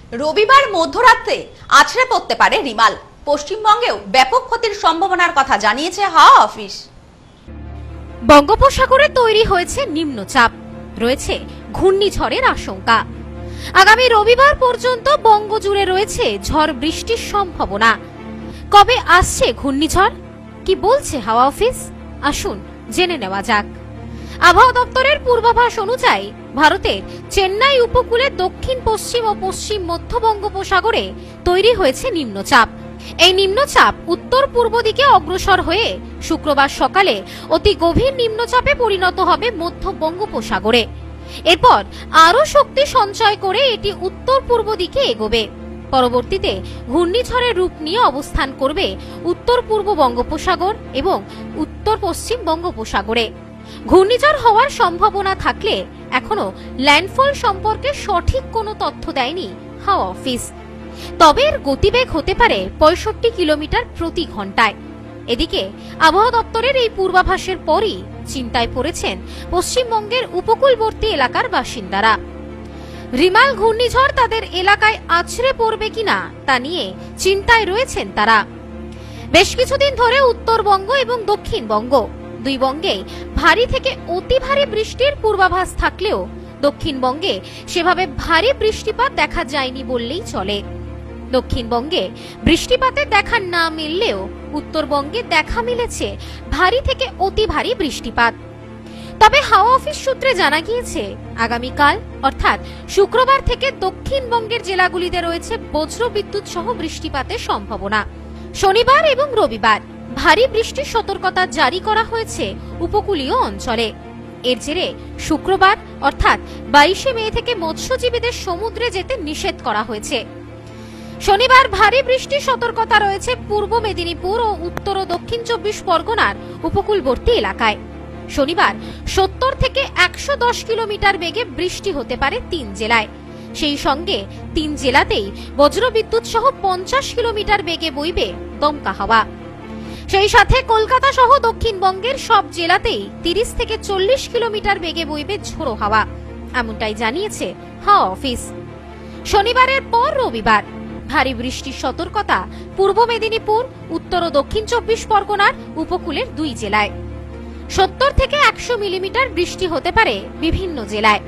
রবিবার মধ্যরাতে আছড়ে পড়তে পারে রিমাল। পশ্চিমবঙ্গেও ব্যাপক ক্ষতির সম্ভাবনার কথা জানিয়েছে হাওয়া অফিস। বঙ্গোপসাগরে তৈরি হয়েছে নিম্নচাপ, রয়েছে ঘূর্ণিঝড়ের আশঙ্কা। আগামী রবিবার পর্যন্ত বঙ্গ জুড়ে রয়েছে ঝড় বৃষ্টির সম্ভাবনা। কবে আসছে ঘূর্ণিঝড়, কি বলছে হাওয়া অফিস, আসুন জেনে নেওয়া যাক। আবহাওয়া দপ্তরের পূর্বাভাস অনুযায়ী ভারতের চেন্নাই উপকূলে দক্ষিণ পশ্চিম ও পশ্চিম মধ্য বঙ্গোপসাগরে তৈরি হয়েছে নিম্নচাপ। এই নিম্নচাপ উত্তর পূর্ব দিকে অগ্রসর হয়ে শুক্রবার সকালে অতি গভীর নিম্নচাপে পরিণত হবে মধ্য বঙ্গোপসাগরে। এরপর আরো শক্তি সঞ্চয় করে এটি উত্তর পূর্ব দিকে এগোবে। পরবর্তীতে ঘূর্ণিঝড়ের রূপ নিয়ে অবস্থান করবে উত্তর পূর্ব বঙ্গোপসাগর এবং উত্তর পশ্চিম বঙ্গোপসাগরে। ঘূর্ণিঝড় হওয়ার সম্ভাবনা থাকলে এখনো ল্যান্ডফল সম্পর্কে সঠিক কোনো তথ্য দেয়নি হাওয়া অফিস। তবে এর গতিবেগ হতে পারে 65 কিলোমিটার প্রতি ঘন্টায়। এদিকে আবহাওয়া দপ্তরের এই পূর্বাভাসের পরই চিন্তায় পড়েছেন পশ্চিমবঙ্গের উপকূলবর্তী এলাকার বাসিন্দারা। রিমাল ঘূর্ণিঝড় তাদের এলাকায় আছড়ে পড়বে কিনা তা নিয়ে চিন্তায় রয়েছেন তারা। বেশ কিছুদিন ধরে উত্তরবঙ্গ এবং দক্ষিণবঙ্গ দুই বঙ্গে ভারী থেকে অতি ভারী বৃষ্টির পূর্বাভাস থাকলেও দক্ষিণবঙ্গে সেভাবে ভারী বৃষ্টিপাত দেখা যায়নি বললেই চলে। দক্ষিণবঙ্গে বৃষ্টিপাতের দেখা না মিললেও উত্তরবঙ্গে দেখা মিলেছে ভারী থেকে অতি ভারী বৃষ্টিপাত। তবে হাওয়া অফিস সূত্রে জানা গিয়েছে আগামীকাল অর্থাৎ শুক্রবার থেকে দক্ষিণবঙ্গের জেলাগুলিতে রয়েছে বজ্রবিদ্যুৎ সহ বৃষ্টিপাতের সম্ভাবনা। শনিবার এবং রবিবার ভারী বৃষ্টির সতর্কতা জারি করা হয়েছে উপকূলীয় অঞ্চলে। এর জেরে শুক্রবার অর্থাৎ 22 মে থেকে মৎস্যজীবীদের সমুদ্রে যেতে নিষেধ করা হয়েছে। শনিবার ভারী বৃষ্টির সতর্কতা রয়েছে পূর্ব মেদিনীপুর ও উত্তর ও দক্ষিণ 24 পরগনার উপকূলবর্তী এলাকায়। শনিবার 70 থেকে 110 কিলোমিটার বেগে বৃষ্টি হতে পারে 3 জেলায়। সেই সঙ্গে 3 জেলাতেই বজ্রবিদ্যুৎ সহ 50 কিলোমিটার বেগে বইবে দমকা হাওয়া। সেই সাথে কলকাতা সহ দক্ষিণবঙ্গের সব জেলাতেই 30 থেকে 40 কিলোমিটার বেগে বইবে ঝোড়ো হাওয়া, এমনটাই জানিয়েছে হাওয়া অফিস। শনিবারের পর রবিবার ভারী বৃষ্টির সতর্কতা পূর্ব মেদিনীপুর, উত্তর ও দক্ষিণ 24 পরগনার উপকূলের 2 জেলায়। 70 থেকে 100 মিলিমিটার বৃষ্টি হতে পারে বিভিন্ন জেলায়।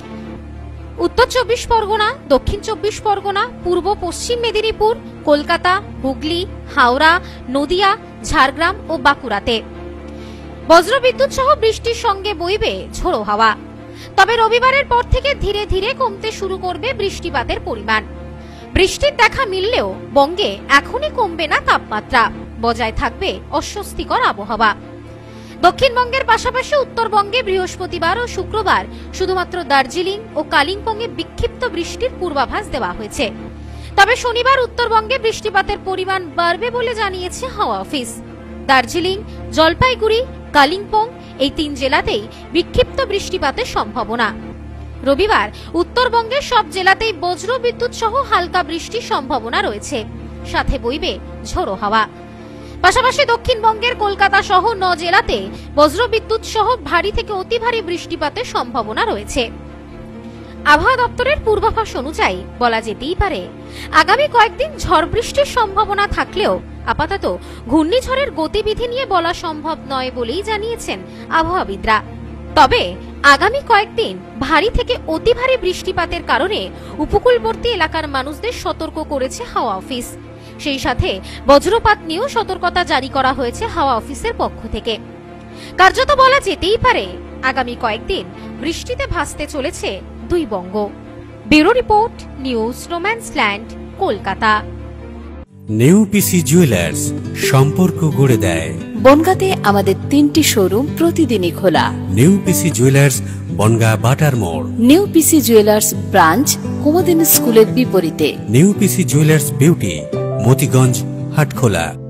উত্তর 24 পরগনা, দক্ষিণ 24 পরগনা, পূর্ব পশ্চিম মেদিনীপুর, কলকাতা, হুগলি, হাওড়া, নদিয়া, ঝাড়গ্রাম ও বাঁকুড়াতে বজ্রবিদ্যুৎ সহ বৃষ্টির সঙ্গে বইবে ঝোড়ো হাওয়া। তবে রবিবারের পর থেকে ধীরে ধীরে কমতে শুরু করবে বৃষ্টিপাতের পরিমাণ। বৃষ্টির দেখা মিললেও বঙ্গে এখনই কমবে না তাপমাত্রা, বজায় থাকবে অস্বস্তিকর আবহাওয়া। দক্ষিণবঙ্গের পাশাপাশি উত্তরবঙ্গে বৃহস্পতিবার ও শুক্রবার শুধুমাত্র দার্জিলিং ও কালিম্পংয়ে বিক্ষিপ্ত বৃষ্টির পূর্বাভাস দেওয়া হয়েছে। তবে শনিবার উত্তরবঙ্গে বৃষ্টিপাতের পরিমাণ বাড়বে বলে জানিয়েছে হাওয়া অফিস। দার্জিলিং, জলপাইগুড়ি, কালিম্পং এই 3 জেলাতেই বিক্ষিপ্ত বৃষ্টিপাতের সম্ভাবনা। রবিবার উত্তরবঙ্গের সব জেলাতেই বজ্রবিদ্যুৎ সহ হালকা বৃষ্টির সম্ভাবনা রয়েছে, সাথে বইবে ঝোড়ো হাওয়া। পাশাপাশি দক্ষিণবঙ্গের কলকাতা সহ 9 জেলাতে বজ্রবিদ্যুৎ সহ ভারী থেকে অতি ভারী বৃষ্টিপাতের সম্ভাবনা রয়েছে। আবহাওয়া দপ্তরের পূর্বাভাস অনুযায়ী বলা যেতেই পারে আগামী কয়েকদিন ঝড় বৃষ্টির সম্ভাবনা থাকলেও আপাতত ঘূর্ণিঝড়ের গতিবিধি নিয়ে বলা সম্ভব নয় বলেই জানিয়েছেন আবহাওয়াবিদরা। তবে আগামী কয়েকদিন ভারী থেকে অতি ভারী বৃষ্টিপাতের কারণে উপকূলবর্তী এলাকার মানুষদের সতর্ক করেছে হাওয়া অফিস। সেই সাথে বজ্রপাত নিয়েও সতর্কতা জারি করা হয়েছে হাওয়া অফিসের পক্ষ থেকে। কার্যত বলা যেতেই পারে আগামী কয়েকদিন বৃষ্টিতে ভাসতে চলেছে 2 বঙ্গ। ব্যুরো রিপোর্ট, নিউজ রোম্যান্সল্যান্ড, কলকাতা। নেউপিসি জুয়েলার্স, সম্পর্ক গড়ে দেয়। বনগাঁতে আমাদের 3টি শোরুম প্রতিদিনই খোলা। নেউপিসি জুয়েলার্স, বনগাঁ বাটার মোড়। নেউপিসি জুয়েলার্স ব্রাঞ্চ কুমদিন স্কুলের বিপরীতে। নেউপিসি জুয়েলার্স বিউটি, মতিগঞ্জ, হাটখোলা।